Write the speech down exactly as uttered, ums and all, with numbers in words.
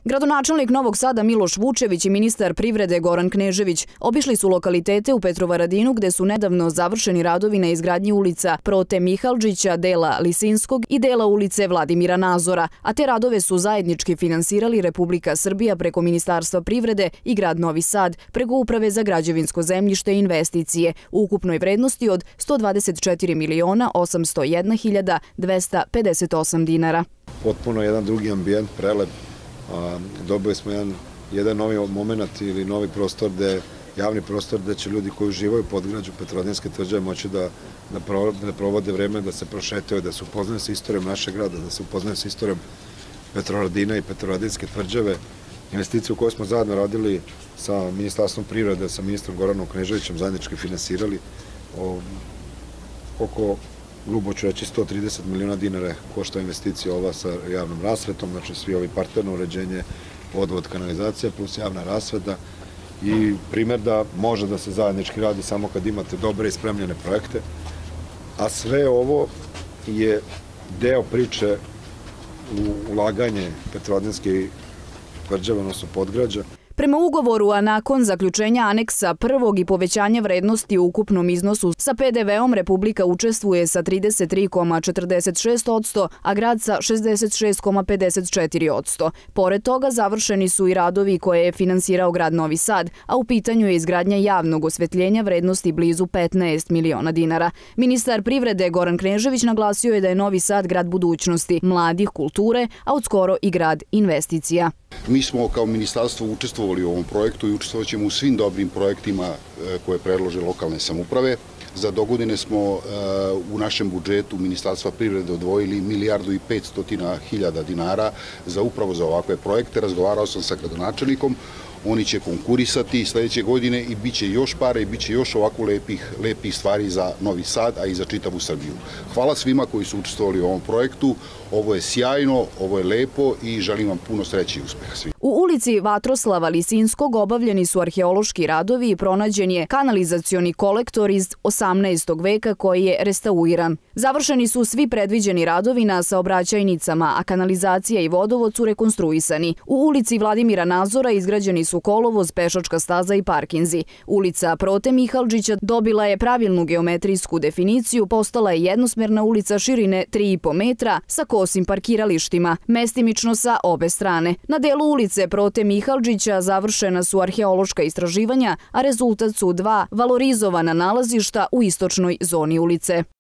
Gradonačelnik Novog Sada Miloš Vučević i ministar privrede Goran Knežević obišli su lokalitete u Petrovaradinu gde su nedavno završeni radovi na izgradnji ulica Prote Mihalđića, dela Lisinskog i dela ulice Vladimira Nazora, a te radove su zajednički finansirali Republika Srbija preko Ministarstva privrede i grad Novi Sad preko Uprave za građevinsko zemljište i investicije u ukupnoj vrednosti od sto dvadeset četiri miliona osamsto jedna hiljada dvesta pedeset osam dinara. Potpuno jedan drugi ambijent, prelep. Dobili smo jedan, jedan novi moment ili novi prostor, gde, javni prostor gde će ljudi koji uživaju u podgrađu Petrovaradinske tvrđave moći da, da, pro, da provode vreme, da se prošetaju, da se upoznaju sa istorijom našeg grada, da se upoznaju sa istorijom Petrovaradina i Petrovaradinske tvrđave. Investiciju koju smo zajedno radili sa Ministarstvom privrede, sa ministrom Goranom Kneževićem, zajednički finansirali o, oko grubo ću reći sto trideset miliona dinara košta investicija ova sa javnom rasvetom, znači svi ovi parterno uređenje, vodovod, kanalizacija plus javna rasveta i primjer da može da se zajednički radi samo kad imate dobre i spremljene projekte, a sve ovo je deo priče u ulaganje Petrovaradinske tvrđave, odnosno podgrađa. Prema ugovoru, a nakon zaključenja aneksa prvog i povećanja vrednosti u ukupnom iznosu sa P D V-om, Republika učestvuje sa trideset tri zarez četrdeset šest posto, a grad sa šezdeset šest zarez pedeset četiri posto. Pored toga, završeni su i radovi koje je finansirao grad Novi Sad, a u pitanju je izgradnja javnog osvetljenja vrednosti blizu petnaest miliona dinara. Ministar privrede Goran Knežević naglasio je da je Novi Sad grad budućnosti, mladih, kulture, a odskoro i grad investicija. Mi smo kao ministarstvo učestvovali u ovom projektu i učestvovat ćemo u svim dobrim projektima koje predlože lokalne samouprave. Za dogodine smo u našem budžetu Ministarstva privrede odvojili milijardu i petsto hiljada dinara za upravo za ovakve projekte. Razgovarao sam sa gradonačelnikom, oni će konkurisati sledeće godine i bit će još pare i bit će još ovako lepih, lepih stvari za Novi Sad, a i za čitavu Srbiju. Hvala svima koji su učestvovali u ovom projektu. Ovo je sjajno, ovo je lepo i želim vam puno sreće i uspeha svima. U ulici Vatroslava Lisinskog obavljeni su arheološki radovi i pronađen je kanalizacioni kolektor iz osamnaestog veka koji je restauiran. Završeni su svi predviđeni radovi na saobraćajnicama, a kanalizacija i vodovod su rekonstruisani. U ulici Vladimira Nazora izgrađeni su kolovoz, pešačka staza i parkinzi. Ulica Prote Mihalđića dobila je pravilnu geometrijsku definiciju, postala je jednosmerna ulica širine tri i po metra sa kosim parkiralištima, mestimično sa obe strane. Na delu ulice Prote Mihalđića završena su arheološka istraživanja, a rezultat su dva valorizovana nalazišta u istočnoj zoni ulice.